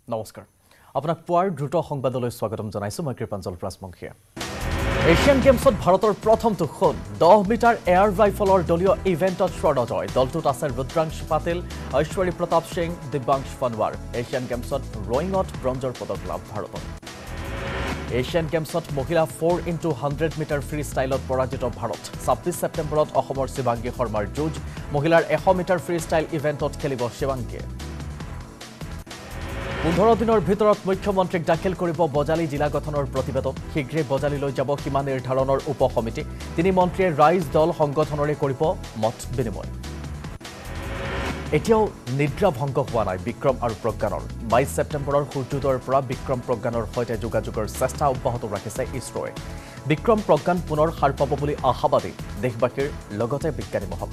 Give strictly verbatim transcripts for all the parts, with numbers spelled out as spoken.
নমস্কাৰ আপোনাক পুৱাৰ দ্ৰুত সংবাদলৈ স্বাগতম জনাইছো মই কৃপাঞ্জল প্ৰাসমংখিয়া এছিয়ান গেমছত ভাৰতৰ প্ৰথমটো সোণ দহ মিটাৰ এয়াৰ ৰাইফলৰ দলীয় ইভেন্টত স্বৰ্ণজয় দলটোত আছে ৰুদ্ৰাংশ পাটিল ঐশ্বৰী প্ৰতাপ সিং দিব্যাংশ ফানৱাৰ এছিয়ান গেমছত ৰয়িঙত ব্ৰঞ্জৰ পদক লাভ ভাৰতৰ এছিয়ান গেমছত মহিলা four into hundred metre free ষ্টাইলত পৰাজিত ভাৰত ছাব্বিছ ছেপ্টেম্বৰত অসমৰ শিৱাংগী শৰ্মাৰ যুঁজ মহিলাৰ এশ মিটাৰ ফ্ৰী ষ্টাইল ইভেন্টত খেলিব শিৱাংগীয়ে পোন্ধৰ দিনৰ ভিতৰত মুখ্যমন্ত্ৰীক দাখিল কৰিব বজালি জিলা গঠনৰ প্ৰতিবেদন শীঘ্ৰে বজালিলৈ যাব সীমা নিৰ্ধাৰণৰ উপ সমিতি তিনি মন্ত্ৰীয়ে ৰাইজ দল সংগঠনৰে কৰিব মত বিনিময় এতিয়াও নিদ্ৰা ভংগ হোৱা নাই বিক্ৰম আৰু প্ৰজ্ঞানৰ বাইছ ছেপ্টেম্বৰৰ সূৰ্যোদয়ৰ পৰা বিক্ৰম প্ৰজ্ঞানৰ সৈতে যোগাযোগৰ চেষ্টা অব্যাহত ৰাখিছে ইছৰোৱে বিক্ৰম প্ৰজ্ঞান পুনৰ সাৰ পাব বুলি আশাবাদী দেশবাসীৰ লগতে বিজ্ঞানী মহল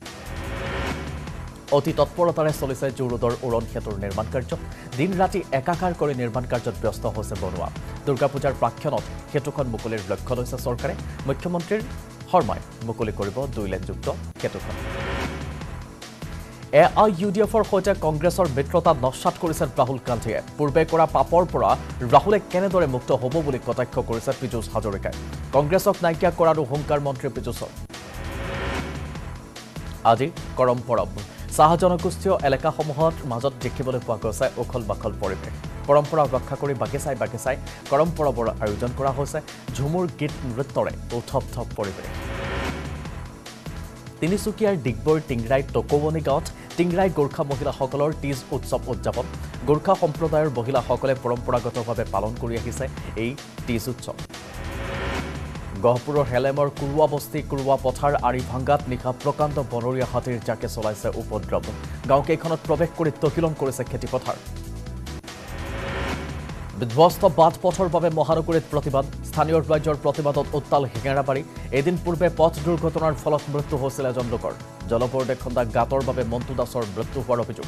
অতি তৎপৰতাৰে চলিছে জোৰোডৰ উৰণ সেতুৰ নিৰ্মাণ কাৰ্য দিন ৰাতি একাকাৰ কৰি নিৰ্মাণ কাৰ্যত ব্যস্ত হৈছে বনোৱা দুৰ্গা পূজাৰ প্ৰাক্ষণত সেতুখন মুকলিৰ লক্ষ্য লৈছে চৰকাৰে মুখ্যমন্ত্ৰীৰ শৰ্মাই মুকলি কৰিব দুই লেনযুক্ত সেতুখন এ আই ইউ ডি এফৰ সৈতে কংগ্ৰেছৰ মিত্ৰতা নস্বাত কৰিছে ৰাহুল গান্ধীয়ে পূৰ্বে কৰা পাপৰ পৰা ৰাহুলে কেনেদৰে মুক্ত হ'ব বুলি কটাক্ষ কৰিছে পীযুষ হাজৰিকাই কংগ্ৰেছক নাইকিয়া কৰাৰো হুংকাৰ মন্ত্ৰী পীযুষৰ আজি কৰম পৰব চাহ জনগোষ্ঠীয় এলেকাসমূহত মাজত দেখিবলৈ পোৱা গৈছে উখল বাখল পৰিৱেশ পৰম্পৰা ৰক্ষা কৰি বাগিচাই বাগিচাই কৰম পৰবৰ আয়োজন কৰা হৈছে ঝুমুৰ গীত নৃত্যৰে উথপ থপ পৰিৱেশ তিনিচুকীয়াৰ ডিগবৈৰ টিংৰাই টকৌৱনী গাঁৱত টিংৰাই গোৰ্খা মহিলাসকলৰ তীজ উৎসৱ উদযাপন গোৰ্খা সম্প্ৰদায়ৰ মহিলাসকলে পৰম্পৰাগতভাৱে পালন কৰি আহিছে এই তীজ উৎসৱ গহপুৰৰ হেলেমৰ কুৰুৱা বস্তি কুৰুৱা পথাৰ আৰি ভাংগাত নিশা প্ৰকাণ্ড বনৰীয়া হাতীৰ জাকে চলাইছে উপদ্ৰৱ গাঁওকেইখনত প্ৰৱেশ কৰি তহিলং কৰিছে খেতিপথাৰ বিধ্বস্ত বাট পথৰ বাবে মহানগৰীত প্ৰতিবাদ স্থানীয় ৰাজ্যৰ প্ৰতিবাদত উত্তাল হেঙেৰাবাৰী এদিন পূৰ্বে পথ দুৰ্ঘটনাৰ ফলত মৃত্যু হৈছিল এজন লোকৰ জলপৰ্দে খন্দা গাঁতৰ বাবে মন্টু দাসৰ মৃত্যু হোৱাৰ অভিযোগ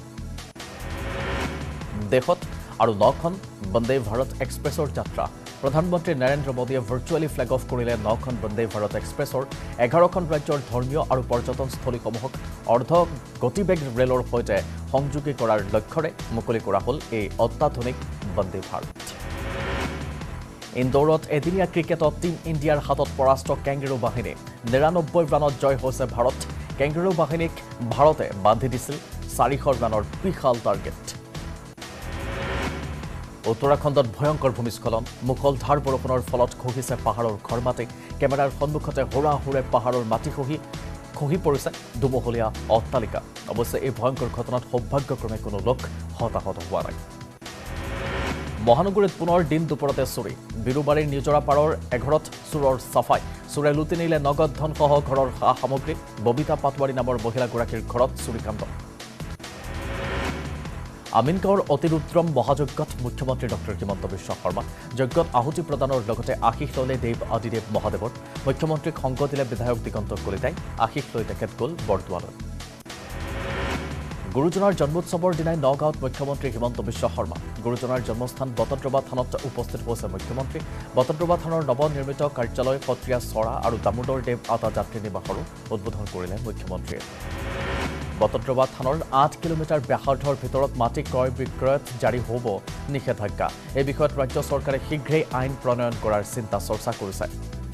দেশত আৰু নখন বন্দে ভাৰত এক্সপ্ৰেছৰ যাত্ৰা প্ৰধানমন্ত্ৰী নৰেন্দ্ৰ মোদীয়ে ভাৰ্চুৱেলি ফ্লেগ অফ কৰিলে নখন বন্দে ভাৰত এক্সপ্ৰেছৰ এঘাৰখন ৰাজ্যৰ ধৰ্মীয় আৰু পৰ্যটনস্থলীসমূহক অৰ্ধ গতিবেগ ৰেলৰ সৈতে সংযোগী কৰাৰ লক্ষ্যৰে মুকলি কৰা হ'ল এই অত্যাধুনিক বন্দে ভাৰত ইন্দোৰত এদিনীয়া ক্ৰিকেটত টিম ইণ্ডিয়াৰ হাতত পৰাস্ত কেংগেৰু বাহিনী নিৰানব্বৈ ৰানত জয় হৈছে ভাৰত কেংগেৰু বাহিনীক ভাৰতে বান্ধি দিছিল চাৰিশ ৰানৰ বিশাল টাৰ্গেট উত্তৰাখণ্ডত ভয়ংকৰ ভূমিস্খলন মুখলধাৰ বৰষুণৰ ফলত খহিছে পাহাৰৰ ঘৰমাটি কেমেৰাৰ সন্মুখতে হোৰা হোৰে পাহাৰৰ মাটি খহি খহি পৰিছে দুমহলীয়া অট্টালিকা অৱশ্যে এই ভয়ংকৰ ঘটনাত সৌভাগ্যক্ৰমে কোনো লোক হতাহত হোৱা নাই মহানগৰীত পুনৰ দিন দুপৰতে চুৰি বিৰুবাৰীৰ নিজৰা পাৰৰ এঘৰত চোৰৰ চাফাই চোৰে লুটি নিলে নগদ ধনসহ ঘৰৰ সা সামগ্ৰী ববিতা পাটৱাৰী নামৰ মহিলাগৰাকীৰ ঘৰত চুৰিকাণ্ড আমিনগাঁৱৰ অতিৰুদ্ৰম মহাযজ্ঞত মুখ্যমন্ত্ৰী ডক্টৰ হিমন্ত বিশ্ব শৰ্মা যজ্ঞত আহুতি প্ৰদানৰ লগতে আশীষ ল'লে দেৱ আদিদেৱ মহাদেৱৰ মুখ্যমন্ত্ৰীক সংগ দিলে বিধায়ক দিগন্ত কলিতাই আশীষ লৈ তেখেত গ'ল বৰদোৱালৈ গুৰুজনাৰ জন্মোৎসৱৰ দিনাই নগাঁৱত মুখ্যমন্ত্ৰী হিমন্ত বিশ্ব শৰ্মা গুৰুজনাৰ জন্মস্থান বটদ্ৰৱা থানত উপস্থিত হৈছে মুখ্যমন্ত্ৰী বটদ্ৰৱা থানৰ নৱনিৰ্মিত কাৰ্যালয় সত্ৰীয়া চৰা আৰু দামোদৰ দেৱ আটা যাত্ৰী নিবাসৰো উদ্বোধন কৰিলে মুখ্যমন্ত্ৰীয়ে বটদ্ৰৱা থানৰ আঠ কিলোমিটাৰ ব্যাসাৰ্ধৰ ভিতৰত মাটি ক্ৰয় বিক্ৰয়ত জাৰি হ'ব নিষেধাজ্ঞা এই বিষয়ত ৰাজ্য চৰকাৰে শীঘ্ৰেই আইন প্ৰণয়ন কৰাৰ চিন্তা চৰ্চা কৰিছে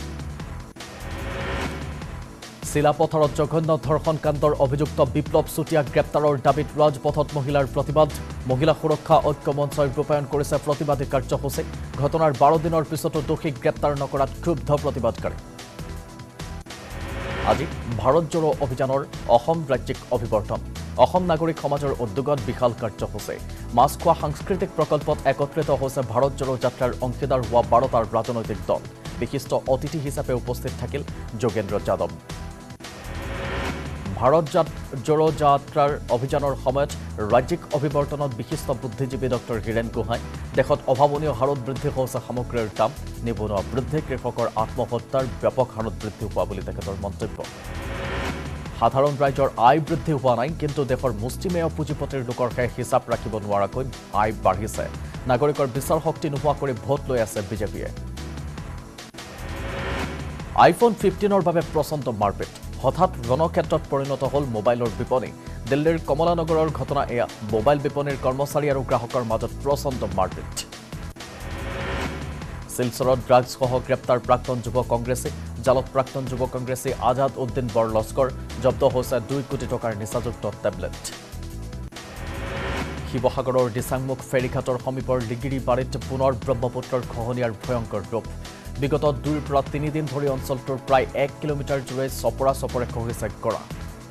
চিলাপথাৰত জঘন্য ধৰ্ষণ কাণ্ডৰ অভিযুক্ত বিপ্লৱ চুতীয়া গ্ৰেপ্তাৰৰ দাবীত ৰাজপথত মহিলাৰ প্ৰতিবাদ মহিলা সুৰক্ষা ঐক্য মঞ্চই ৰূপায়ণ কৰিছে প্ৰতিবাদী কাৰ্যসূচী ঘটনাৰ বাৰ দিনৰ পিছতো দোষীক গ্ৰেপ্তাৰ নকৰাত ক্ষুব্ধ প্ৰতিবাদকাৰী আজি ভাৰত জোড়ো অভিযানৰ অসম ৰাজ্যিক অভিৱৰ্তন অসম নাগৰিক সমাজৰ উদ্যোগত বিশাল কাৰ্যসূচী মাছখোৱা সাংস্কৃতিক প্ৰকল্পত একত্ৰিত হৈছে ভাৰত জোড়ো যাত্ৰাৰ অংশীদাৰ হোৱা বাৰটা ৰাজনৈতিক দল বিশিষ্ট অতিথি হিচাপে উপস্থিত থাকিল যোগেন্দ্ৰ যাদৱ ভাৰত জোড়ো যাত্ৰাৰ অভিযানৰ সময়ত ৰাজ্যিক অভিৱৰ্তনত বিশিষ্ট বুদ্ধিজীৱী ডক্টৰ হীৰেন গোহাঁই দেশত অভাৱনীয় হাৰত বৃদ্ধি হৈছে সামগ্ৰীৰ দাম নিবনুৱা বৃদ্ধি কৃষকৰ আত্মহত্যাৰ ব্যাপক হাৰত বৃদ্ধি হোৱা বুলি তেখেতৰ মন্তব্য সাধাৰণ ৰাইজৰ আয় বৃদ্ধি হোৱা নাই কিন্তু দেশৰ মুষ্টিমেয় পুঁজিপতিৰ লোকৰহে হিচাপ ৰাখিব নোৱাৰাকৈ আয় বাঢ়িছে নাগৰিকৰ বিচাৰ শক্তি নোহোৱা কৰি ভোট লৈ আছে বিজেপিয়ে আইফোন ফিফটিনৰ বাবে প্ৰচণ্ড মাৰপিট হঠাৎ ৰণক্ষেত্ৰত পৰিণত হ'ল মোবাইলৰ বিপণী দিল্লীৰ কমলানগৰৰ ঘটনা এয়া মোবাইল বিপণীৰ কৰ্মচাৰী আৰু গ্ৰাহকৰ মাজত প্ৰচণ্ড মাৰপিট শিলচৰত ড্ৰাগছ সহ গ্ৰেপ্তাৰ প্ৰাক্তন যুৱ কংগ্ৰেছী জালত প্ৰাক্তন যুৱ কংগ্ৰেছী আজাদ উদ্দিন বৰলস্কৰ জব্দ হৈছে দুই কোটি টকাৰ নিচাযুক্ত টেবলেট শিৱসাগৰৰ দিচাংমুখ ফেৰীঘাটৰ সমীপৰ লিগিৰি বাৰীত পুনৰ ব্ৰহ্মপুত্ৰৰ খহনীয়াৰ ভয়ংকৰ ৰূপ বিগত দুইৰ পৰা তিনিদিন ধৰি অঞ্চলটোৰ প্ৰায় এক কিলোমিটাৰ জুৰে চপৰা চপৰে খহিছে গৰা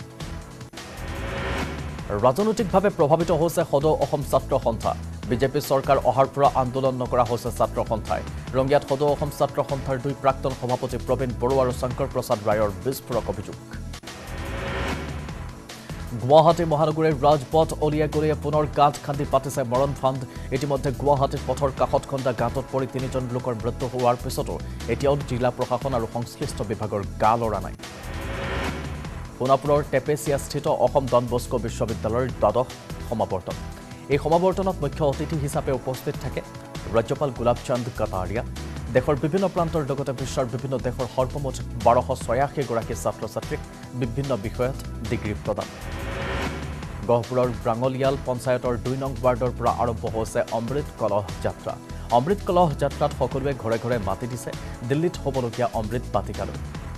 ৰাজনৈতিকভাৱে প্ৰভাৱিত হৈছে সদৌ অসম ছাত্ৰ সন্থা বিজেপি চৰকাৰ অহাৰ পৰা আন্দোলন নকৰা হৈছে ছাত্ৰ সন্থাই ৰংগিয়াত সদৌ অসম ছাত্ৰ সন্থাৰ দুই প্ৰাক্তন সভাপতি প্ৰবীণ বড়ো আৰু শংকৰ প্ৰসাদ ৰায়ৰ বিস্ফোৰক অভিযোগ গুৱাহাটী মহানগৰীৰ ৰাজপথ অলিয়ে গলিয়ে পুনৰ গাঁত খান্দি পাতিছে মৰণ ফান্দ ইতিমধ্যে গুৱাহাটীত পথৰ কাষত খন্দা গাঁতত পৰি তিনিজন লোকৰ মৃত্যু হোৱাৰ পিছতো এতিয়াও জিলা প্ৰশাসন আৰু সংশ্লিষ্ট বিভাগৰ গা লৰা নাই সোণাপুৰৰ টেপেচিয়াস্থিত অসম ডন বস্কো বিশ্ববিদ্যালয়ৰ দ্বাদশ সমাৱৰ্তন এই সমাৱৰ্তনত মুখ্য অতিথি হিচাপে উপস্থিত থাকে ৰাজ্যপাল গোলাপচন্দ কাটাৰিয়া দেশৰ বিভিন্ন প্ৰান্তৰ লগতে বিশ্বৰ বিভিন্ন দেশৰ সৰ্বমুঠ বাৰশ ছয়াশী গৰাকী ছাত্ৰ ছাত্ৰীক বিভিন্ন বিষয়ত ডিগ্ৰী প্ৰদান গহপুৰৰ ব্ৰাঙলিয়াল পঞ্চায়তৰ দুই নং ৱাৰ্ডৰ পৰা আৰম্ভ হৈছে অমৃত কলহ যাত্ৰা অমৃত কলহ যাত্ৰাত সকলোৱে ঘৰে ঘৰে মাতি দিছে দিল্লীত হ'বলগীয়া অমৃত বাটিকালৈ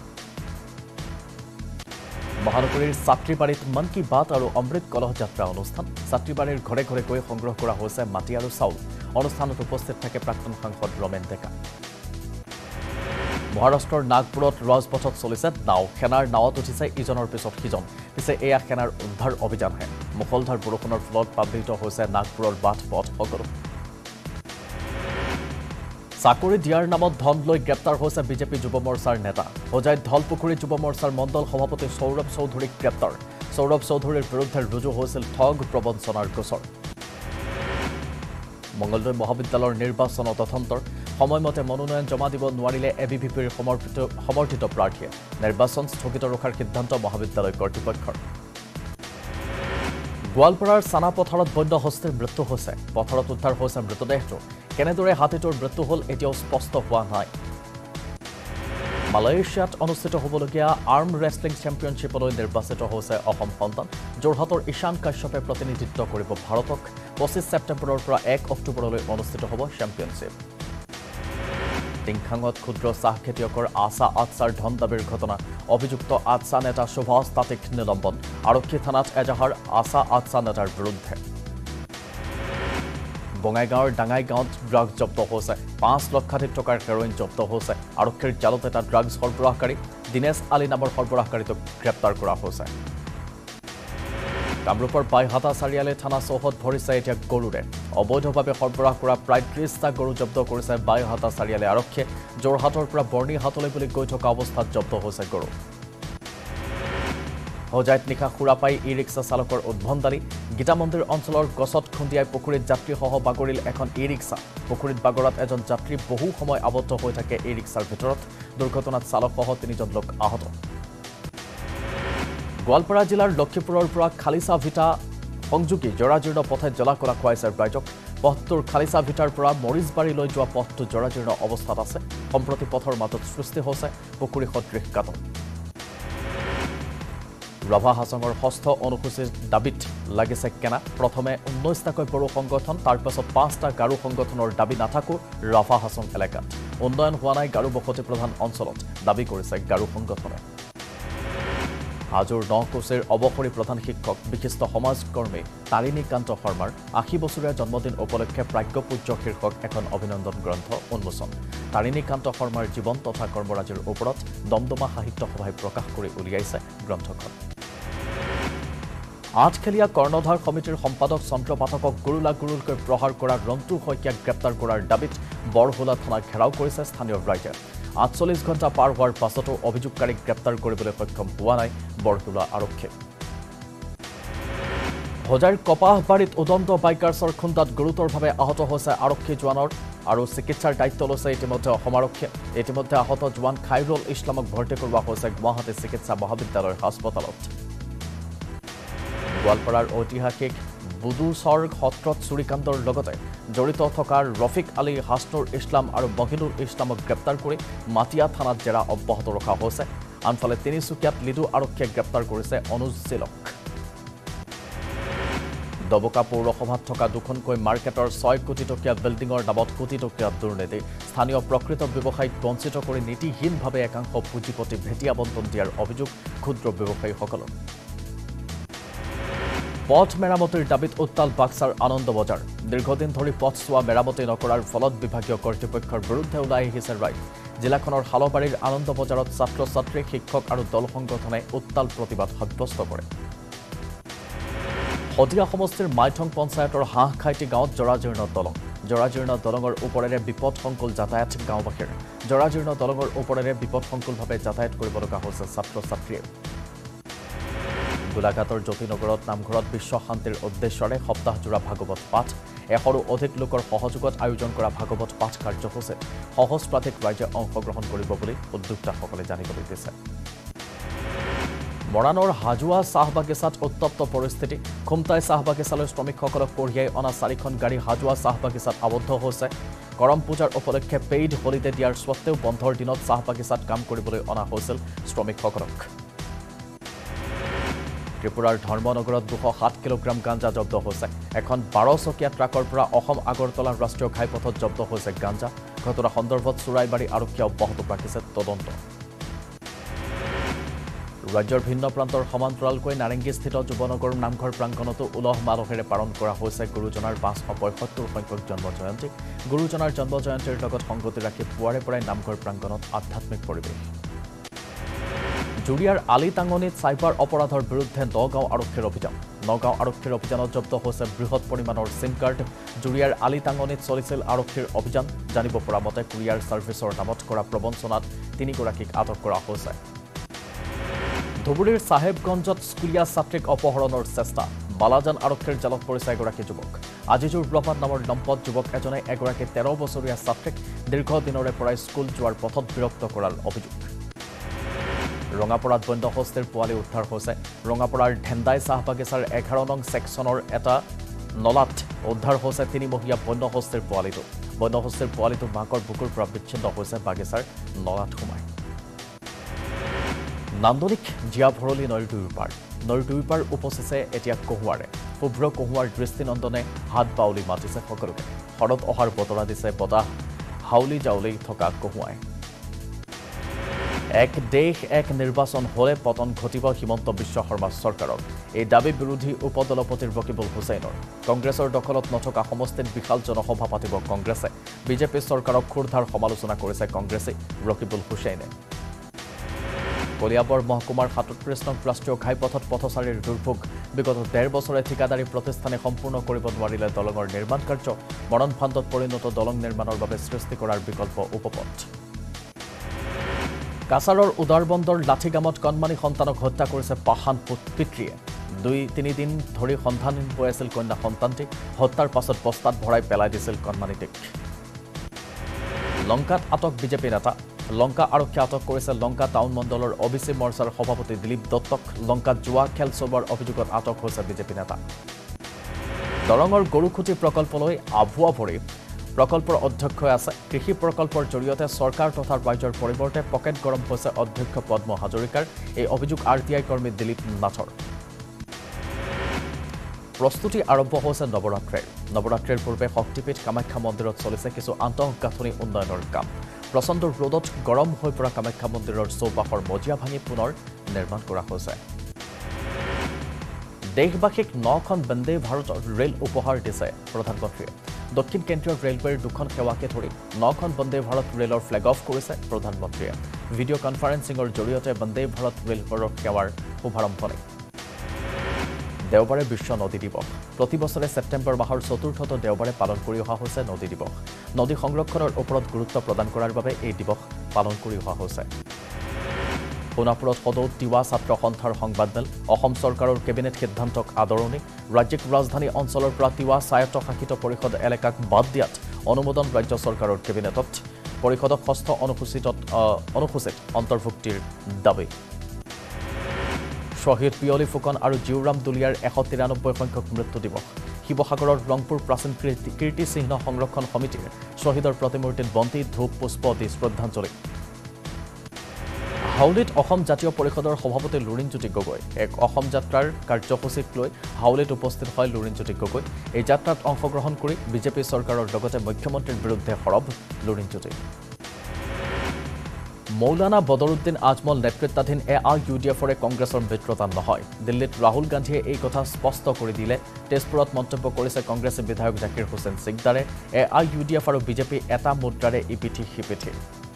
মহানগৰীৰ ছাত্ৰীবাৰীত মন কী বাত আৰু অমৃত কলহ যাত্ৰা অনুষ্ঠান ছাত্ৰীবাৰীৰ ঘৰে ঘৰে গৈ সংগ্ৰহ কৰা হৈছে মাটি আৰু চাউল অনুষ্ঠানত উপস্থিত থাকে প্ৰাক্তন সাংসদ ৰমেন ডেকা মহাৰাষ্ট্ৰৰ নাগপুৰত ৰাজপথত চলিছে নাও সেনাৰ নাৱত উঠিছে ইজনৰ পিছত সিজন পিছে এয়া সেনাৰ উদ্ধাৰ অভিযানহে মুখলধাৰ বৰষুণৰ ফলত প্লাবিত হৈছে নাগপুৰৰ বাট পথ সকলো চাকৰি দিয়াৰ নামত ধন লৈ গ্ৰেপ্তাৰ হৈছে বিজেপি যুৱ মৰ্চাৰ নেতা হোজাইত ধলপুখুৰী যুৱ মৰ্চাৰ মণ্ডল সভাপতি সৌৰভ চৌধুৰীক গ্ৰেপ্তাৰ সৌৰভ চৌধুৰীৰ বিৰুদ্ধে ৰুজু হৈছিল ঠগ প্ৰবঞ্চনাৰ গোচৰ মংগলদৈ মহাবিদ্যালয়ৰ নিৰ্বাচন তদন্তৰ সময়মতে মনোনয়ন জমা দিব নোৱাৰিলে এবিভিপিৰ সমৰ্পিত সমৰ্থিত প্ৰাৰ্থীয়ে নিৰ্বাচন স্থগিত ৰখাৰ সিদ্ধান্ত মহাবিদ্যালয় কৰ্তৃপক্ষৰ গোৱালপাৰাৰ চানা পথাৰত বন্য হস্তীৰ মৃত্যু হৈছে পথাৰত উদ্ধাৰ হৈছে মৃতদেহটো কেনেদৰে হাতীটোৰ মৃত্যু হ'ল এতিয়াও স্পষ্ট হোৱা নাই মালয়েছিয়াত অনুষ্ঠিত হ'বলগীয়া আৰ্ম ৰেছলিং চেম্পিয়নশ্বিপলৈ নিৰ্বাচিত হৈছে অসম সন্তান যোৰহাটৰ ঈশান কাশ্যপে প্ৰতিনিধিত্ব কৰিব ভাৰতক পঁচিছ ছেপ্টেম্বৰৰ পৰা এক অক্টোবৰলৈ অনুষ্ঠিত হ'ব চেম্পিয়নশ্বিপ টিংখাঙত ক্ষুদ্ৰ চাহ খেতিয়কৰ আশা আটছাৰ ধন দাবীৰ ঘটনা অভিযুক্ত আটছা নেতা সুভাষ তাঁতীক নিলম্বন আৰক্ষী থানাত এজাহাৰ আশা আটছা নেতাৰ বিৰুদ্ধে বঙাইগাঁৱৰ ডাঙাই গাঁৱত ড্ৰাগছ জব্দ হৈছে পাঁচ লক্ষাধিক টকাৰ হেৰইন জব্দ হৈছে আৰক্ষীৰ জালত এটা ড্ৰাগছ সৰবৰাহকাৰী দিনেশ আলী নামৰ সৰবৰাহকাৰীটোক গ্ৰেপ্তাৰ কৰা হৈছে কামৰূপৰ বাইহাটা চাৰিআলি থানা চৌহদ ভৰিছে এতিয়া গৰুৰে অবৈধভাৱে সৰবৰাহ কৰা প্ৰায় ত্ৰিশটা গৰু জব্দ কৰিছে বাইহাটা চাৰিআলি আৰক্ষীয়ে যোৰহাটৰ পৰা বৰ্ণিহাটলৈ বুলি গৈ থকা অৱস্থাত জব্দ হৈছে গৰু হোজাইত নিশা সুৰা পাই ই ৰিক্সা চালকৰ উদ্ভণ্ডালি গীতা মন্দিৰ অঞ্চলৰ গছত খুন্দিয়াই পুখুৰীত যাত্ৰীসহ বাগৰিল এখন ই ৰিক্সা পুখুৰীত বাগৰাত এজন যাত্ৰী বহু সময় আবদ্ধ হৈ থাকে ই ৰিক্সাৰ ভিতৰত দুৰ্ঘটনাত চালকসহ তিনিজন লোক আহত গোৱালপাৰা জিলাৰ লক্ষীপুৰৰ পৰা খালিচা ভিটা সংযোগী জৰাজীৰ্ণ পথে জলাকলা খুৱাইছে ৰাইজক পথটোৰ খালিচা ভিটাৰ পৰা মৰিচবাৰীলৈ যোৱা পথটো জৰাজীৰ্ণ অৱস্থাত আছে সম্প্ৰতি পথৰ মাজত সৃষ্টি হৈছে পুখুৰী সদৃশ গাঁত ৰাভা হাছঙৰ ষষ্ঠ অনুসূচীৰ দাবীত লাগিছে কেনা প্ৰথমে ঊনৈশটাকৈ বড়ো সংগঠন তাৰ পাছত পাঁচটা গাৰো সংগঠনৰ দাবী নাথাকো ৰাভা হাছং এলেকাত উন্নয়ন হোৱা নাই গাৰো বসতি প্ৰধান অঞ্চলত দাবী কৰিছে গাৰো সংগঠনে হাজোৰ নকুচিৰ অৱসৰী প্ৰধান শিক্ষক বিশিষ্ট সমাজকৰ্মী তাৰিণীকান্ত শৰ্মাৰ আশী বছৰীয়া জন্মদিন উপলক্ষে প্ৰাজ্ঞপূজ্য শীৰ্ষক এখন অভিনন্দন গ্ৰন্থ উন্মোচন তাৰিণীকান্ত শৰ্মাৰ জীৱন তথা কৰ্মৰাজিৰ ওপৰত দমদমা সাহিত্য সভাই প্ৰকাশ কৰি উলিয়াইছে গ্ৰন্থখন আঠখেলীয়া কৰ্ণধাৰ সমিতিৰ সম্পাদক চন্দ্ৰ পাঠকক গুৰুলা গুৰুলকৈ প্ৰহাৰ কৰা ৰন্তু শইকীয়াক গ্ৰেপ্তাৰ কৰাৰ দাবীত বৰহোলা থানা ঘেৰাও কৰিছে স্থানীয় ৰাইজে আঠচল্লিছ ঘণ্টা পাৰ হোৱাৰ পাছতো অভিযোগকাৰীক গ্ৰেপ্তাৰ কৰিবলৈ সক্ষম হোৱা নাই বৰহোলা আৰক্ষী হোজাইৰ কপাহবাৰীত উদন্ত বাইকাৰ্ছৰ খুন্দাত গুৰুতৰভাৱে আহত হৈছে আৰক্ষী জোৱানৰ আৰু চিকিৎসাৰ দায়িত্ব লৈছে ইতিমধ্যে অসম আৰক্ষীয়ে ইতিমধ্যে আহত জোৱান খাইৰুল ইছলামক ভৰ্তি কৰোৱা হৈছে গুৱাহাটী চিকিৎসা মহাবিদ্যালয়ৰ হাস্পতালত গোৱালপাৰাৰ ঐতিহাসিক বুদুচৰ সত্ৰত চুৰিকাণ্ডৰ লগতে জড়িত থকা ৰফিক আলী হাছনুৰ ইছলাম আৰু মহিনুৰ ইছলামক গ্ৰেপ্তাৰ কৰি মাটিয়া থানাত জেৰা অব্যাহত ৰখা হৈছে আনফালে তিনিচুকীয়াত লিডু আৰক্ষীয়ে গ্ৰেপ্তাৰ কৰিছে অনুজ জিলক দবকা পৌৰসভাত থকা দুখনকৈ মাৰ্কেটৰ ছয় কোটি টকীয়া বিল্ডিঙৰ নামত কোটি টকীয়া দুৰ্নীতি স্থানীয় প্ৰকৃত ব্যৱসায়ীক বঞ্চিত কৰি নীতিহীনভাৱে একাংশ পুঁজিপতি ভেটি আবণ্টন দিয়াৰ অভিযোগ ক্ষুদ্ৰ ব্যৱসায়ীসকলৰ পথ মেৰামতিৰ দাবীত উত্তাল বাক্সাৰ আনন্দ বজাৰ দীৰ্ঘদিন ধৰি পথ চোৱা মেৰামতি নকৰাৰ ফলত বিভাগীয় কৰ্তৃপক্ষৰ বিৰুদ্ধে ওলাই আহিছে ৰাইজ জিলাখনৰ হালবাৰীৰ আনন্দ বজাৰত ছাত্ৰ ছাত্ৰী শিক্ষক আৰু দল সংগঠনে উত্তাল প্ৰতিবাদ সাব্যস্ত কৰে হদিয়া সমষ্টিৰ মাইথং পঞ্চায়তৰ হাঁহখাইটি গাঁৱত জৰাজীৰ্ণ দলং জৰাজীৰ্ণ দলঙৰ ওপৰেৰে বিপদসংকুল যাতায়াত গাঁওবাসীৰ জৰাজীৰ্ণ দলঙৰ ওপৰেৰে বিপদসংকুলভাৱে যাতায়াত কৰিব লগা হৈছে ছাত্ৰ ছাত্ৰীয়ে গোলাঘাটৰ জ্যোতিনগৰত নামঘৰত বিশ্ব শান্তিৰ উদ্দেশ্যৰে সপ্তাহজোৰা ভাগৱত পাঠ এশৰো অধিক লোকৰ সহযোগত আয়োজন কৰা ভাগৱত পাঠ কাৰ্যসূচীত সহস্ৰাধিক ৰাইজে অংশগ্ৰহণ কৰিব বুলি উদ্যোক্তাসকলে জানিবলৈ দিছে মৰাণৰ হাজোৱা চাহ বাগিচাত উত্তপ্ত পৰিস্থিতি খুমটাই চাহ বাগিচালৈ শ্ৰমিকসকলক কঢ়িয়াই অনা চাৰিখন গাড়ী হাজোৱা চাহ বাগিচাত আবদ্ধ হৈছে কৰম পূজাৰ উপলক্ষে পেইড হলিডে দিয়াৰ স্বত্তেও বন্ধৰ দিনত চাহ বাগিচাত কাম কৰিবলৈ অনা হৈছিল শ্ৰমিকসকলক ত্ৰিপুৰাৰ ধৰ্মনগৰত দুশ সাত কিলোগ্ৰাম গাঞ্জা জব্দ হৈছে এখন বাৰ চকীয়া ট্ৰাকৰ পৰা অসম আগৰতলা ৰাষ্ট্ৰীয় ঘাইপথত জব্দ হৈছে গাঞ্জা ঘটনা সন্দৰ্ভত চুৰাইবাৰী আৰক্ষীয়ে অব্যাহত ৰাখিছে তদন্ত ৰাজ্যৰ ভিন্ন প্ৰান্তৰ সমান্তৰালকৈ নাৰেংগীস্থিত যুৱনগৰ নামঘৰ প্ৰাংগণতো উলহ মালহেৰে পালন কৰা হৈছে গুৰুজনাৰ পাঁচশ পঁয়সত্তৰ সংখ্যক জন্ম জয়ন্তী গুৰুজনাৰ জন্ম জয়ন্তীৰ লগত সংগতি ৰাখি পুৱাৰে পৰাই নামঘৰ প্ৰাংগণত আধ্যাত্মিক পৰিৱেশ জুৰিয়াৰ আলি টাঙনিত চাইবাৰ অপৰাধৰ বিৰুদ্ধে নগাঁও আৰক্ষীৰ অভিযান নগাঁও আৰক্ষীৰ অভিযানত জব্দ হৈছে বৃহৎ পৰিমাণৰ চিম কাৰ্ড জুৰিয়াৰ আলি টাঙনিত চলিছিল আৰক্ষীৰ অভিযান জানিব পৰা মতে কুৰিয়াৰ ছাৰ্ভিচৰ নামত কৰা প্ৰবঞ্চনাত তিনিগৰাকীক আটক কৰা হৈছে ধুবুৰীৰ চাহেবগঞ্জত স্কুলীয়া ছাত্ৰীক অপহৰণৰ চেষ্টা বালাজান আৰক্ষীৰ জালত পৰিছে এগৰাকী যুৱক আজিজুৰ ব্ৰহ্মাত নামৰ দম্পত যুৱক এজনে এগৰাকী তেৰ বছৰীয়া ছাত্ৰীক দীৰ্ঘদিনৰে পৰাই স্কুল যোৱাৰ পথত বিৰক্ত কৰাৰ অভিযোগ ৰঙাপৰাত বন্যহস্তীৰ পোৱালি উদ্ধাৰ হৈছে ৰঙাপৰাৰ ঢেণ্ডাই চাহ বাগিচাৰ এঘাৰ নং ছেকশ্যনৰ এটা নলাত উদ্ধাৰ হৈছে তিনিমহীয়া বন্যহস্তীৰ পোৱালিটো বন্যহস্তীৰ পোৱালিটো মাকৰ বুকুৰ পৰা বিচ্ছিন্ন হৈছে বাগিচাৰ নলাত সোমাই নান্দনিক জীয়া ভৰলী নৈৰ দুয়োপাৰ নৈৰ দুয়োপাৰ উপচিছে এতিয়া কহুৱাৰে শুভ্ৰ কহুৱাৰ দৃষ্টিনন্দনে হাত বাউলি মাতিছে সকলোকে শৰত অহাৰ বতৰা দিছে বতাহ হাউলি জাউলি থকা কহুৱাই এক দেশ এক নিৰ্বাচন হলে পতন ঘটিব হিমন্ত বিশ্ব শৰ্মা চৰকাৰৰ এই দাবী বিৰোধী উপদলপতিৰ ৰকিবুল হুছেইনৰ কংগ্ৰেছৰ দখলত নথকা সমষ্টিত বিশাল জনসভা পাতিব কংগ্ৰেছে বিজেপি চৰকাৰক খুৰধাৰ সমালোচনা কৰিছে কংগ্ৰেছে ৰকিবুল হুছেইনে কলিয়াবৰ মহকুমাৰ সাতত্ৰিশ নং ৰাষ্ট্ৰীয় ঘাইপথত পথচাৰীৰ দুৰ্ভোগ বিগত ডেৰ বছৰে ঠিকাদাৰী প্ৰতিষ্ঠানে সম্পূৰ্ণ কৰিব নোৱাৰিলে দলঙৰ নিৰ্মাণ কাৰ্য মৰণফাণ্ডত পৰিণত দলং নিৰ্মাণৰ বাবে সৃষ্টি কৰাৰ বিকল্প উপপথ কাছাৰৰ উদাৰবন্দৰ লাঠিগামত কণমানি সন্তানক হত্যা কৰিছে পাহান পিতৃয়ে দুই তিনিদিন ধৰি সন্ধানহীন হৈ আছিল কন্যা সন্তানটি হত্যাৰ পাছত বস্তাত ভৰাই পেলাই দিছিল কণমানিটিক লংকাত আটক বিজেপি নেতা লংকা আৰক্ষীয়ে আটক কৰিছে লংকা টাউন মণ্ডলৰ অবিচি মৰ্চাৰ সভাপতি দিলীপ দত্তক লংকাত জুৱা খেল চলোৱাৰ অভিযোগত আটক হৈছে বিজেপি নেতা দৰঙৰ গৰুখুটি প্ৰকল্পলৈ আভুৱা ভৰি প্ৰকল্পৰ অধ্যক্ষ আছে কৃষি প্ৰকল্পৰ জৰিয়তে চৰকাৰ তথা ৰাজ্যৰ পৰিৱৰ্তে পকেট গৰম হৈছে অধ্যক্ষ পদ্ম হাজৰিকাৰ এই অভিযোগ আৰ টি আই কৰ্মী দিলীপ নাথৰ প্ৰস্তুতি আৰম্ভ হৈছে নৱৰাত্ৰিৰ নৱৰাত্ৰিৰ পূৰ্বে শক্তিপীঠ কামাখ্যা মন্দিৰত চলিছে কিছু আন্তঃগাঁথনি উন্নয়নৰ কাম প্ৰচণ্ড ৰ'দত গৰম হৈ পৰা কামাখ্যা মন্দিৰৰ চৌপাশৰ মজিয়া ভাঙি পুনৰ নিৰ্মাণ কৰা হৈছে দেশবাসীক নখন বন্দে ভাৰতৰ ৰেল উপহাৰ দিছে প্ৰধানমন্ত্ৰীয়ে দক্ষিণ কেন্দ্ৰীয় ৰেলৱেৰ দুখন সেৱাকে ধৰি নখন বন্দে ভাৰত ৰেলৰ ফ্লেগ অফ কৰিছে প্ৰধানমন্ত্ৰীয়ে ভিডিঅ' কনফাৰেন্সিঙৰ জৰিয়তে বন্দে ভাৰত ৰেলৰ সেৱাৰ শুভাৰম্ভণি দেওবাৰে বিশ্ব নদী দিৱস প্ৰতি বছৰে ছেপ্টেম্বৰ মাহৰ চতুৰ্থটো দেওবাৰে পালন কৰি অহা হৈছে নদী দিৱস নদী সংৰক্ষণৰ ওপৰত গুৰুত্ব প্ৰদান কৰাৰ বাবে এই দিৱস পালন কৰি অহা হৈছে সোণাপুৰত সদৌ তিৱা ছাত্ৰ সন্থাৰ সংবাদমেল অসম চৰকাৰৰ কেবিনেট সিদ্ধান্তক আদৰণি ৰাজ্যিক ৰাজধানী অঞ্চলৰ পৰা তিৱা স্বায়ত্তশাসিত পৰিষদ এলেকাক বাদ দিয়াত অনুমোদন ৰাজ্য চৰকাৰৰ কেবিনেটত পৰিষদক ষষ্ঠ অনুসূচিত অনুসূচিত অন্তৰ্ভুক্তিৰ দাবী শহীদ পিয়লি ফুকন আৰু জিউৰাম দুলিয়াৰ এশ তিৰানব্বৈ সংখ্যক মৃত্যু দিৱস শিৱসাগৰৰ ৰংপুৰ প্ৰাচীন কীৰ্তিচিহ্ন সংৰক্ষণ সমিতিৰ শ্বহীদৰ প্ৰতিমূৰ্তিত বন্তি ধূপ পুষ্প দি শ্ৰদ্ধাঞ্জলি হাউলিত অসম জাতীয় পৰিষদৰ সভাপতি লুৰিণজ্যোতি গগৈ এক অসম যাত্ৰাৰ কাৰ্যসূচীক লৈ হাউলিত উপস্থিত হয় লুৰিণজ্যোতি গগৈ এই যাত্ৰাত অংশগ্ৰহণ কৰি বিজেপি চৰকাৰৰ লগতে মুখ্যমন্ত্ৰীৰ বিৰুদ্ধে সৰব লুৰিণজ্যোতি মৌলানা বদৰুদ্দিন আজমল নেতৃত্বাধীন এ আই ইউ ডি এফৰে কংগ্ৰেছৰ মিত্ৰতা নহয় দিল্লীত ৰাহুল গান্ধীয়ে এই কথা স্পষ্ট কৰি দিলে তেজপুৰত মন্তব্য কৰিছে কংগ্ৰেছ বিধায়ক জাকিৰ হুছেইন সিকদাৰে A I U D F আৰু বিজেপি এটা মুদ্ৰাৰে ইপিঠি সিপিঠি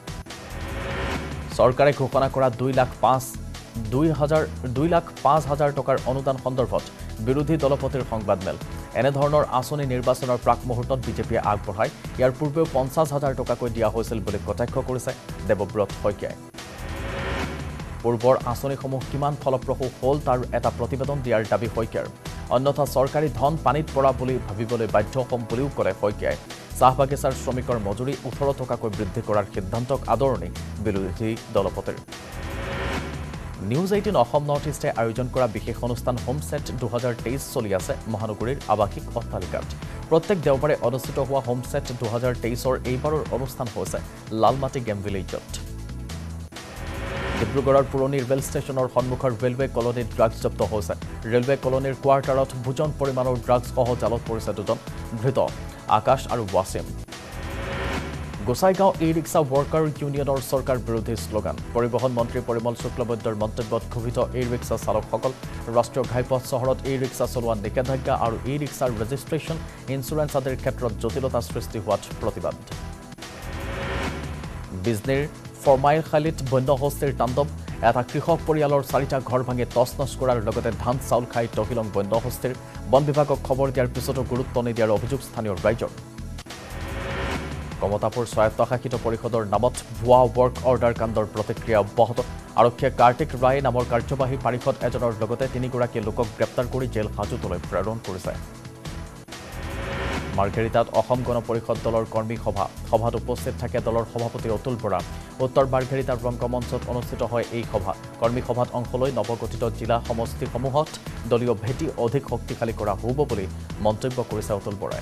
চৰকাৰে ঘোষণা কৰা দুই লাখ পাঁচ দুই হাজাৰ দুই লাখ পাঁচ হাজাৰ টকাৰ অনুদান সন্দৰ্ভত বিৰোধী দলপতিৰ সংবাদমেল এনেধৰণৰ আঁচনি নিৰ্বাচনৰ প্ৰাক মুহূৰ্তত বিজেপিয়ে আগবঢ়ায় ইয়াৰ পূৰ্বেও পঞ্চাছ হাজাৰ টকাকৈ দিয়া হৈছিল বুলি কটাক্ষ কৰিছে দেৱব্ৰত শইকীয়াই পূৰ্বৰ আঁচনিসমূহ কিমান ফলপ্ৰসূ হ'ল তাৰ এটা প্ৰতিবেদন দিয়াৰ দাবী শইকীয়াৰ অন্যথা চৰকাৰী ধন পানীত পৰা বুলি ভাবিবলৈ বাধ্য হ'ম বুলিও ক'লে শইকীয়াই চাহ বাগিচাৰ শ্ৰমিকৰ মজুৰি ওঠৰ টকাকৈ বৃদ্ধি কৰাৰ সিদ্ধান্তক আদৰণি বিৰোধী দলপতিৰ নিউজ এইটিন অসম নৰ্থ ইষ্টে আয়োজন কৰা বিশেষ অনুষ্ঠান হোমছেট দুহাজাৰ তেইছ চলি আছে মহানগৰীৰ আৱাসিক অট্টালিকাত প্ৰত্যেক দেওবাৰে অনুষ্ঠিত হোৱা হোমছেট দুহাজাৰ তেইছৰ এইবাৰৰ অনুষ্ঠান হৈছে লালমাটি গেম ভিলেজত ডিব্ৰুগড়ৰ পুৰণি ৰেল ষ্টেচনৰ সন্মুখৰ ৰেলৱে কলনীত ড্ৰাগছ জব্দ হৈছে ৰেলৱে কলনীৰ কোৱাৰ্টাৰত ভোজন পৰিমাণৰ ড্ৰাগছসহ জালত পৰিছে দুজন ধৃত আকাশ আৰু Wasim Gossaigaon e rickshaw worker ইউনিয়নৰ চৰকাৰ বিৰোধী শ্লোগান পৰিবহণ মন্ত্ৰী পৰিমল শুক্লবৈদ্যৰ মন্তব্যত ক্ষোভিত ই ৰিক্সা চালকসকল ৰাষ্ট্ৰীয় ঘাইপথ চহৰত ই ৰিক্সা চলোৱা নিষেধাজ্ঞা আৰু ই ৰিক্সাৰ ৰেজিষ্ট্ৰেশ্যন ইঞ্চুৰেঞ্চ আদিৰ ক্ষেত্ৰত জটিলতা সৃষ্টি হোৱাত প্ৰতিবাদ বিজনীৰ ফৰমাইলখালীত বন্যহস্তীৰ তাণ্ডৱ এটা কৃষক পৰিয়ালৰ চাৰিটা ঘৰ ভাঙি তছনছ কৰাৰ লগতে ধান চাউল খাই তহিলং বন্যহস্তীৰ বন বিভাগক খবৰ দিয়াৰ পিছতো গুৰুত্ব নিদিয়াৰ অভিযোগ স্থানীয় ৰাইজৰ কমতাপুৰ স্বায়ত্তশাসিত পৰিষদৰ নামত ভুৱা ৱৰ্ক অৰ্ডাৰ কাণ্ডৰ প্ৰতিক্ৰিয়া অব্যাহত আৰক্ষীয়ে কাৰ্তিক ৰায় নামৰ কাৰ্যবাহী পাৰিষদ এজনৰ লগতে তিনিগৰাকী লোকক গ্ৰেপ্তাৰ কৰি জেল হাজতলৈ প্ৰেৰণ কৰিছে মাৰ্ঘেৰিটাত অসম গণ পৰিষদ দলৰ কৰ্মী সভা সভাত উপস্থিত থাকে দলৰ সভাপতি অতুল বৰা উত্তৰ মাৰ্ঘেৰিটাৰ ৰংগমঞ্চত অনুষ্ঠিত হয় এই সভা কৰ্মী সভাত অংশ লৈ নৱগঠিত জিলা সমষ্টিসমূহত দলীয় ভেটি অধিক শক্তিশালী কৰা হ'ব বুলি মন্তব্য কৰিছে অতুল বৰাই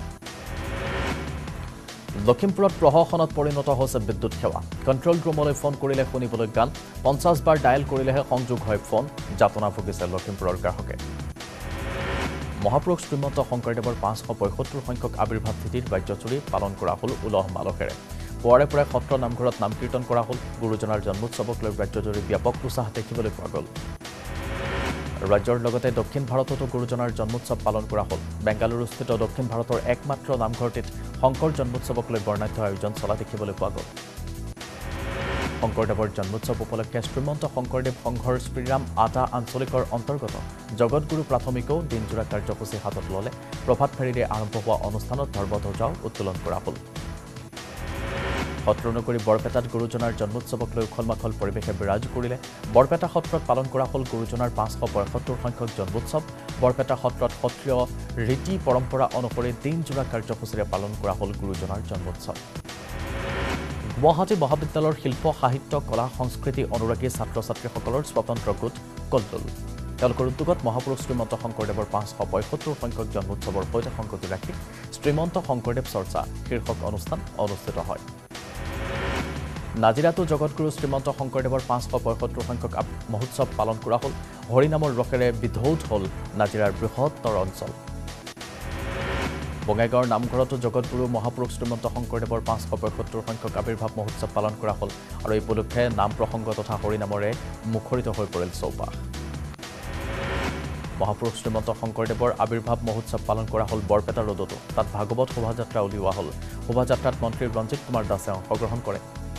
লখিমপুৰত প্ৰশাসনত পৰিণত হৈছে বিদ্যুৎ সেৱা কণ্ট্ৰল ৰুমলৈ ফোন কৰিলে শুনিবলৈ গান পঞ্চাছ বাৰ ডায়েল কৰিলেহে সংযোগ হয় ফোন যাতনা ভুগিছে লখিমপুৰৰ গ্ৰাহকে মহাপুৰুষ শ্ৰীমন্ত শংকৰদেৱৰ পাঁচশ পঁয়সত্তৰ সংখ্যক আৱিৰ্ভাৱ তিথিৰ ৰাজ্যজুৰি পালন কৰা হ'ল উলহ মালহেৰে পুৱাৰে পুৱাৰে সত্ৰ নামঘৰত নাম কীৰ্তন কৰা হ'ল গুৰুজনাৰ জন্মোৎসৱক লৈ ৰাজ্যজুৰি ব্যাপক উৎসাহ দেখিবলৈ পোৱা গ'ল ৰাজ্যৰ লগতে দক্ষিণ ভাৰততো গুৰুজনাৰ জন্মোৎসৱ পালন কৰা হ'ল বেংগালুৰুস্থিত দক্ষিণ ভাৰতৰ একমাত্ৰ নামঘৰটিত শংকৰ জন্মোৎসৱক লৈ বৰ্ণাঢ্য আয়োজন চলা দেখিবলৈ পোৱা গ'ল শংকৰদেৱৰ জন্মোৎসৱ উপলক্ষে শ্ৰীমন্ত শংকৰদেৱ সংঘৰ শ্ৰীৰাম আটা আঞ্চলিকৰ অন্তৰ্গত জগতগুৰু প্ৰাথমিকো দিনজোৰা কাৰ্যসূচী হাতত ল'লে প্ৰভাত ফেৰীৰে আৰম্ভ হোৱা অনুষ্ঠানত ধৰ্মধ্বজাও উত্তোলন কৰা হ'ল সত্ৰনগৰী বৰপেটাত গুৰুজনাৰ জন্মোৎসৱক লৈ উখল মাখল পৰিৱেশে বিৰাজ কৰিলে বৰপেটা সত্ৰত পালন কৰা হ'ল গুৰুজনাৰ পাঁচশ পঁয়সত্তৰ সংখ্যক জন্মোৎসৱ বৰপেটা সত্ৰত সত্ৰীয় ৰীতি পৰম্পৰা অনুসৰি দিনজোৰা কাৰ্যসূচীৰে পালন কৰা হ'ল গুৰুজনাৰ জন্মোৎসৱ গুৱাহাটী মহাবিদ্যালয়ৰ শিল্প সাহিত্য কলা সংস্কৃতি অনুৰাগী ছাত্ৰ ছাত্ৰীসকলৰ স্বতন্ত্ৰ গোট কল্টুল তেওঁলোকৰ উদ্যোগত মহাপুৰুষ শ্ৰীমন্ত শংকৰদেৱৰ পাঁচশ পঁয়সত্তৰ সংখ্যক জন্মোৎসৱৰ সৈতে সংগতি ৰাখি শ্ৰীমন্ত শংকৰদেৱ চৰ্চা শীৰ্ষক অনুষ্ঠান অনুষ্ঠিত হয় নাজিৰাতো জগতগুৰু শ্ৰীমন্ত শংকৰদেৱৰ পাঁচশ পঁয়সত্তৰ সংখ্যক মহোৎসৱ পালন কৰা হ'ল হৰিনামৰ ৰসেৰে বিধৌত হ'ল নাজিৰাৰ বৃহত্তৰ অঞ্চল বঙাইগাঁৱৰ নামঘৰতো জগতগুৰু মহাপুৰুষ শ্ৰীমন্ত শংকৰদেৱৰ পাঁচশ পঁয়সত্তৰ সংখ্যক আৱিৰ্ভাৱ মহোৎসৱ পালন কৰা হ'ল আৰু এই উপলক্ষে নাম প্ৰসংগ তথা হৰিনামৰে মুখৰিত হৈ পৰিল চৌপাশ মহাপুৰুষ শ্ৰীমন্ত শংকৰদেৱৰ আৱিৰ্ভাৱ মহোৎসৱ পালন কৰা হ'ল বৰপেটা ৰোডতো তাত ভাগৱত শোভাযাত্ৰা উলিওৱা হ'ল শোভাযাত্ৰাত মন্ত্ৰী ৰঞ্জিত কুমাৰ দাসে অংশগ্ৰহণ কৰে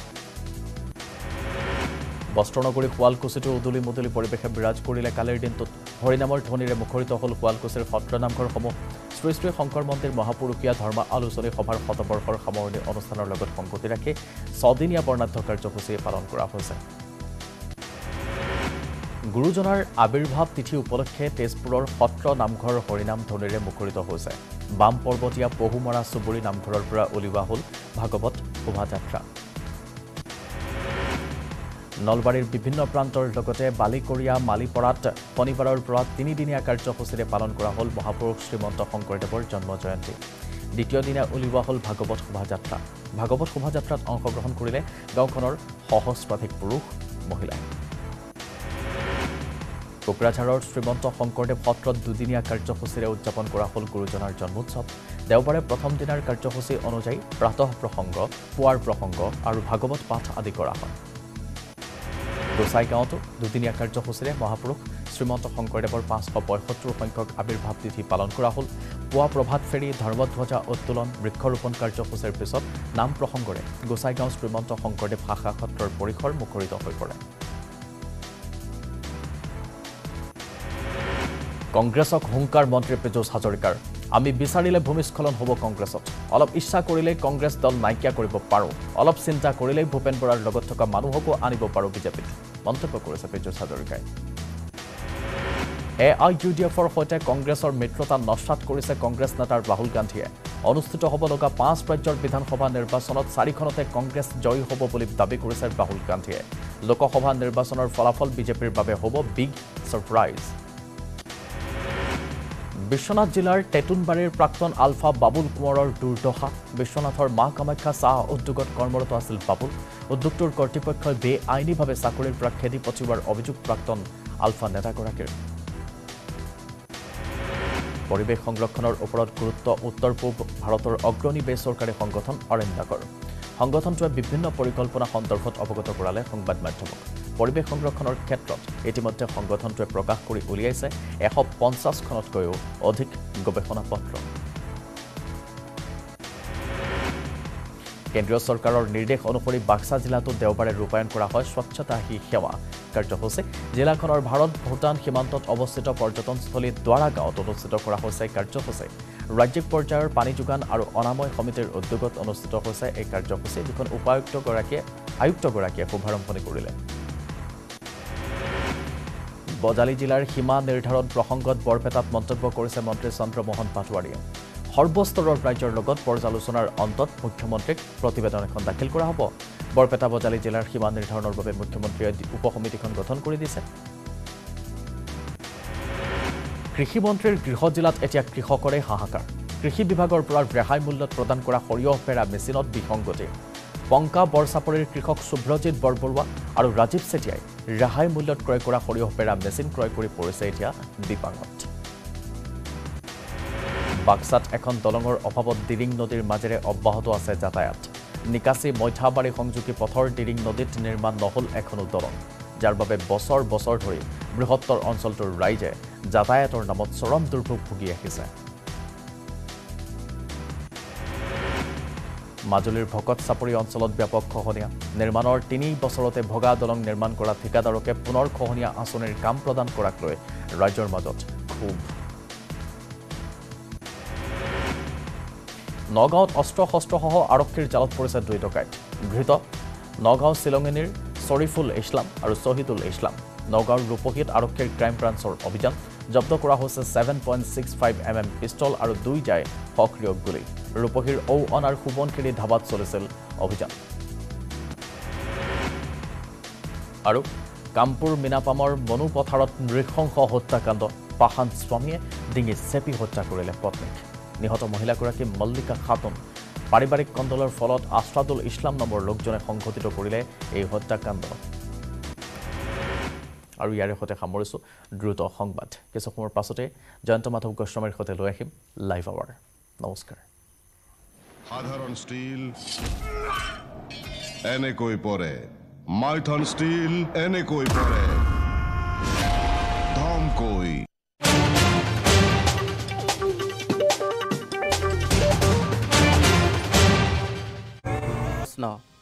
বস্ত্ৰনগৰী শুৱালকুছিতো উদুলি মুদুলি পৰিৱেশে বিৰাজ কৰিলে কালিৰ দিনটোত হৰিনামৰ ধ্বনিৰে মুখৰিত হ'ল শুৱালকুছিৰ সত্ৰ নামঘৰসমূহ শ্ৰী শ্ৰী শংকৰ মন্দিৰ মহাপুৰুষীয়া ধৰ্ম আলোচনী সভাৰ শতবৰ্ষৰ সামৰণি অনুষ্ঠানৰ লগত সংগতি ৰাখি ছদিনীয়া বৰ্ণাঢ্য কাৰ্যসূচী পালন কৰা হৈছে গুৰুজনাৰ আৱিৰ্ভাৱ তিথি উপলক্ষে তেজপুৰৰ সত্ৰ নামঘৰ হৰিনাম ধ্বনিৰে মুখৰিত হৈছে বাম পৰ্বতীয়া পহুমৰা চুবুৰী নামঘৰৰ পৰা উলিওৱা হ'ল ভাগৱত শোভাযাত্ৰা নলবাৰীৰ বিভিন্ন প্ৰান্তৰ লগতে বালিকৰীয়া মালিপৰাত শনিবাৰৰ পৰা তিনিদিনীয়া কাৰ্যসূচীৰে পালন কৰা হ'ল মহাপুৰুষ শ্ৰীমন্ত শংকৰদেৱৰ জন্ম জয়ন্তী দ্বিতীয় দিনা উলিওৱা হ'ল ভাগৱত শোভাযাত্ৰা ভাগৱত শোভাযাত্ৰাত অংশগ্ৰহণ কৰিলে গাঁওখনৰ সহস্ৰাধিক পুৰুষ মহিলাই কোকৰাঝাৰৰ শ্ৰীমন্ত শংকৰদেৱ সত্ৰত দুদিনীয়া কাৰ্যসূচীৰে উদযাপন কৰা হ'ল গুৰুজনাৰ জন্মোৎসৱ দেওবাৰে প্ৰথম দিনাৰ কাৰ্যসূচী অনুযায়ী প্ৰাতঃ প্ৰসংগ পুৱাৰ প্ৰসংগ আৰু ভাগৱত পাঠ আদি কৰা হয় গোসাইগাঁৱতো দুদিনীয়া কাৰ্যসূচীৰে মহাপুৰুষ শ্ৰীমন্ত শংকৰদেৱৰ পাঁচশ পঁয়সত্তৰ সংখ্যক আবিৰ্ভাৱ তিথি পালন কৰা হ'ল পুৱা প্ৰভাত ফেৰী ধৰ্মধ্বজা উত্তোলন বৃক্ষৰোপণ কাৰ্যসূচীৰ পিছত নাম প্ৰসংগৰে গোসাইগাঁও শ্ৰীমন্ত শংকৰদেৱ শাখা সত্ৰৰ পৰিসৰ মুখৰিত হৈ পৰে কংগ্ৰেছক হুংকাৰ মন্ত্ৰী পীযুষ হাজৰিকাৰ আমি বিচাৰিলে ভূমিস্খলন হ'ব কংগ্ৰেছত অলপ ইচ্ছা কৰিলে কংগ্ৰেছ দল নাইকিয়া কৰিব পাৰো অলপ চিন্তা কৰিলে ভূপেন বৰাৰ লগত থকা মানুহকো আনিব পাৰো বিজেপিত মন্তব্য কৰিছে পীযুষ হাজৰিকাই এ আই ইউ ডি এফৰ সৈতে কংগ্ৰেছৰ মিত্ৰতা নস্বাত কৰিছে কংগ্ৰেছ নেতাৰ ৰাহুল গান্ধীয়ে অনুষ্ঠিত হ'ব লগা পাঁচ ৰাজ্যৰ বিধানসভা নিৰ্বাচনত চাৰিখনতে কংগ্ৰেছ জয়ী হ'ব বুলি দাবী কৰিছে ৰাহুল গান্ধীয়ে লোকসভা নিৰ্বাচনৰ ফলাফল বিজেপিৰ বাবে হ'ব বিগ সাৰপ্ৰাইজ বিশ্বনাথ জিলাৰ টেটুনবাৰীৰ প্ৰাক্তন আলফা বাবুল কোঁৱৰৰ দুৰ্দশা বিশ্বনাথৰ মা কামাখ্যা চাহ উদ্যোগত কৰ্মৰত আছিল বাবুল উদ্যোগটোৰ কৰ্তৃপক্ষই বে আইনীভাৱে চাকৰিৰ পৰা খেদি পঠিওৱাৰ অভিযোগ প্ৰাক্তন আলফা নেতাগৰাকীৰ পৰিৱেশ সংৰক্ষণৰ ওপৰত গুৰুত্ব উত্তৰ পূব ভাৰতৰ অগ্ৰণী বেচৰকাৰী সংগঠন অৰণ্যকৰ সংগঠনটোৱে বিভিন্ন পৰিকল্পনা সন্দৰ্ভত অৱগত কৰালে সংবাদ মাধ্যমক পৰিৱেশ সংৰক্ষণৰ ক্ষেত্ৰত ইতিমধ্যে সংগঠনটোৱে প্ৰকাশ কৰি উলিয়াইছে এশ পঞ্চাছখনতকৈও অধিক গৱেষণা পত্ৰ কেন্দ্ৰীয় চৰকাৰৰ নিৰ্দেশ অনুসৰি বাক্সা জিলাতো দেওবাৰে ৰূপায়ণ কৰা হয় স্বচ্ছতা হি সেৱা কাৰ্যসূচী জিলাখনৰ ভাৰত ভূটান সীমান্তত অৱস্থিত পৰ্যটনস্থলী দ্বাৰা গাঁৱত অনুষ্ঠিত কৰা হৈছে কাৰ্যসূচী ৰাজ্যিক পৰ্যায়ৰ পানী যোগান আৰু অনাময় সমিতিৰ উদ্যোগত অনুষ্ঠিত হৈছে এই কাৰ্যসূচী যিখন উপায়ুক্তগৰাকীয়ে আয়ুক্তগৰাকীয়ে শুভাৰম্ভণি কৰিলে বজালী জিলাৰ সীমা নিৰ্ধাৰণ প্ৰসংগত বৰপেটাত মন্তব্য কৰিছে মন্ত্ৰী চন্দ্ৰমোহন পাটোৱাৰীয়ে সৰ্বস্তৰৰ ৰাজ্যৰ লগত পৰ্যালোচনাৰ অন্তত মুখ্যমন্ত্ৰীক প্ৰতিবেদন এখন দাখিল কৰা হ'ব বৰপেটা বজালী জিলাৰ সীমা নিৰ্ধাৰণৰ বাবে মুখ্যমন্ত্ৰীয়ে উপসমিতিখন গঠন কৰি দিছে কৃষি মন্ত্ৰীৰ গৃহ জিলাত এতিয়া কৃষকৰে হাহাকাৰ কৃষি বিভাগৰ পৰা ৰেহাই মূল্যত প্ৰদান কৰা সৰিয়হ পেৰা মেচিনত বিসংগতি পংকা বৰচাপৰিৰ কৃষক শুভ্ৰজিৎ বৰবৰুৱা আৰু ৰাজীৱ চেতিয়াই ৰেহাই মূল্যত ক্ৰয় কৰা সৰিয়হ পেৰা মেচিন ক্ৰয় কৰি পৰিছে এতিয়া বিপাঙত বাক্সাত এখন দলঙৰ অভাৱত দিৰিং নদীৰ মাজেৰে অব্যাহত আছে যাতায়াত নিকাচি মধ্যাবাৰী সংযোগী পথৰ দিৰিং নদীত নিৰ্মাণ নহল এখনো দলং যাৰ বাবে বছৰ বছৰ ধৰি বৃহত্তৰ অঞ্চলটোৰ ৰাইজে যাতায়াতৰ নামত চৰম দুৰ্ভোগ ভুগি আহিছে মাজুলীৰ ভকত চাপৰি অঞ্চলত ব্যাপক খহনীয়া নিৰ্মাণৰ তিনি বছৰতে ভগা দলং নিৰ্মাণ কৰা ঠিকাদাৰকে পুনৰ খহনীয়া আঁচনিৰ কাম প্ৰদান কৰাক লৈ ৰাজ্যৰ মাজত ক্ষোভ নগাঁৱত অস্ত্ৰ শস্ত্ৰসহ আৰক্ষীৰ জালত পৰিছে দুই ডকাইত ধৃত নগাঁও শিলঙিনীৰ শৰীফুল ইছলাম আৰু শ্বহীদুল ইছলাম নগাঁৱৰ ৰূপহীত আৰক্ষীৰ ক্ৰাইম ব্ৰাঞ্চৰ অভিযান জব্দ কৰা হৈছে seven point six five M M pistol আৰু দুইটাই সক্ৰিয় গুলী ৰূপহীৰ ঔ অনাৰ সুবনখিৰি ধাবাত চলিছিল অভিযান আৰু কামপুৰ মিনাপামৰ মনু পথাৰত নৃশংস হত্যাকাণ্ড পাহান স্বামীয়ে ডিঙি চেপি হত্যা কৰিলে পত্নীক নিহত মহিলাগৰাকী মল্লিকা খাতুন পাৰিবাৰিক কণ্ডলৰ ফলত আছৰাদুল ইছলাম নামৰ লোকজনে সংঘটিত কৰিলে এই হত্যাকাণ্ড আৰু ইয়াৰে সৈতে সামৰিছোঁ দ্ৰুত সংবাদ কিছু সময়ৰ পাছতে জয়ন্ত মাধৱ গোস্বামীৰ সৈতে লৈ আহিম লাইভ আৱাৰ নমস্কাৰ সাধাৰণ ষ্টীল এনেকৈ পৰে মাইথন ষ্টীল এনেকৈ পৰে ধমকৈ No.